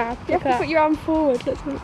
You have to put your arm forward. Let's move.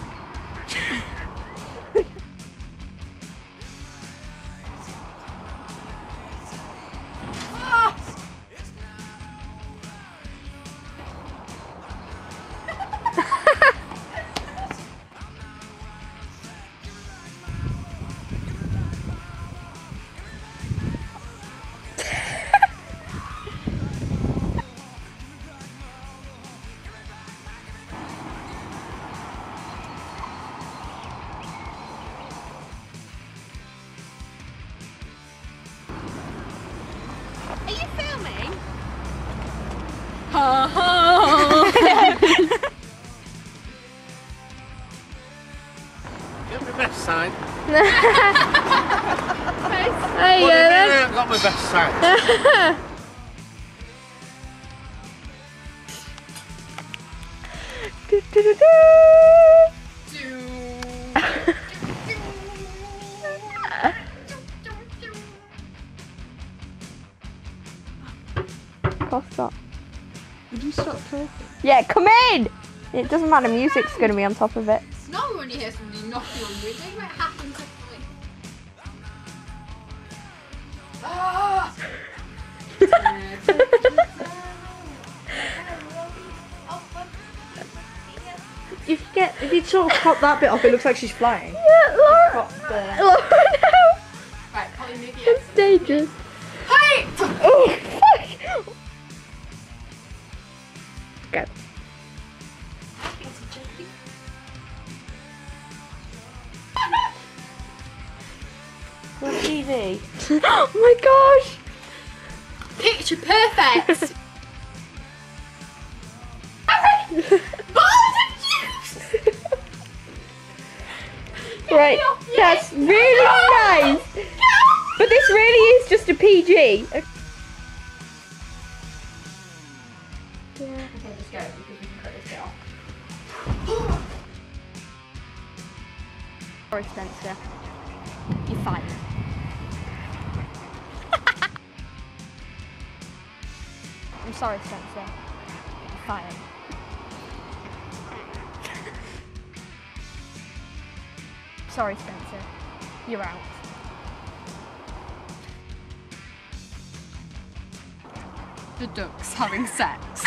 Are you filming? Ha ha! Get my best side. Hey, I've got my best side. Stop. Would you stop talking? Yeah, come in! It doesn't matter, music's going to be on top of it. It's not when you hear somebody knocking on you. It might happen quickly. Ah! If you sort of crop that bit off, it looks like she's flying. Yeah, Laura! Crop the... Laura, no! Right, Polly, maybe It's dangerous. Hey! Oh, fuck! Go. On TV. Oh my gosh! Picture perfect! Right, that's really nice! But this really is just a PG. Okay, just go because we can cut this bit off. Sorry, Spencer. You're fired. I'm sorry, Spencer. You're fired. Sorry, Spencer. You're out. The ducks having sex.